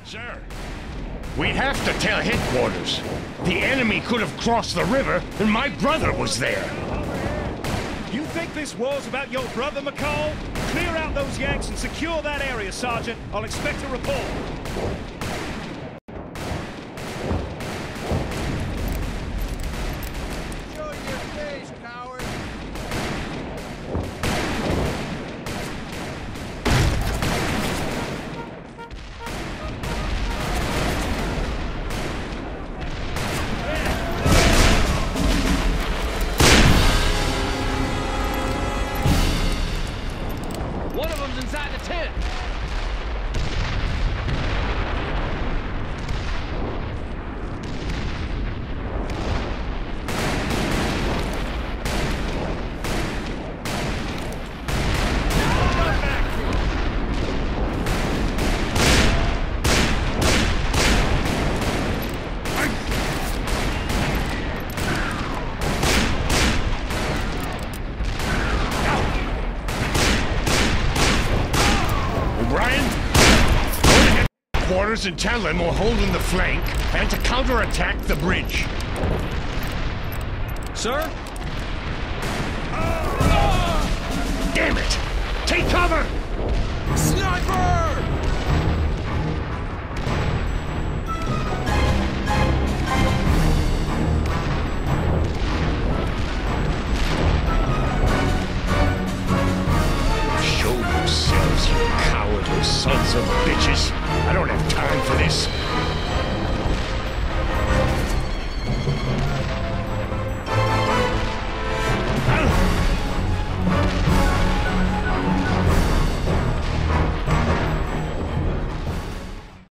Sir. We'd have to tell headquarters. The enemy could have crossed the river, and my brother was there. You think this war's about your brother, McCall? Clear out those Yanks and secure that area, Sergeant. I'll expect a report. Show your face, coward! One of them's inside the tent. Quarters and tell them we're holding the flank and to counterattack the bridge. Sir? Damn it! Take cover! Sniper! Show yourselves, you cowardly sons of bitches. I don't have time for this.